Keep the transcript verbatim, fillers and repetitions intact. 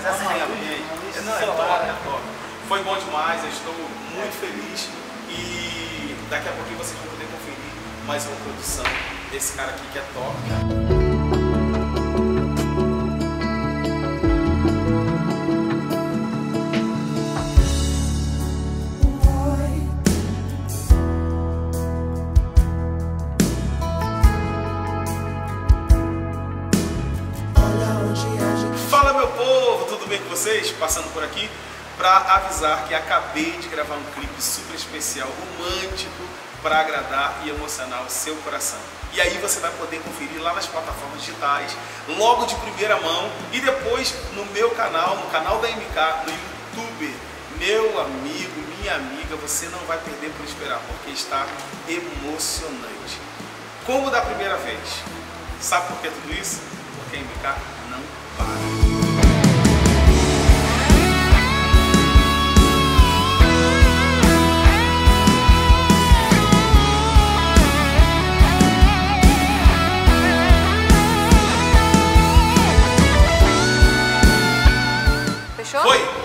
Mas essa tem a ver. Não, é top, é top. Foi bom demais, eu estou muito feliz. E daqui a pouquinho vocês vão poder conferir mais uma produção desse cara aqui que é top. Fala meu povo, tudo bem com vocês? Passando por aqui para avisar que acabei de gravar um clipe super especial, romântico, para agradar e emocionar o seu coração. E aí você vai poder conferir lá nas plataformas digitais, logo de primeira mão, e depois no meu canal, no canal da M K, no YouTube. Meu amigo, minha amiga, você não vai perder por esperar, porque está emocionante. Como da primeira vez. Sabe por que tudo isso? Porque a M K não para. Fechou? Foi!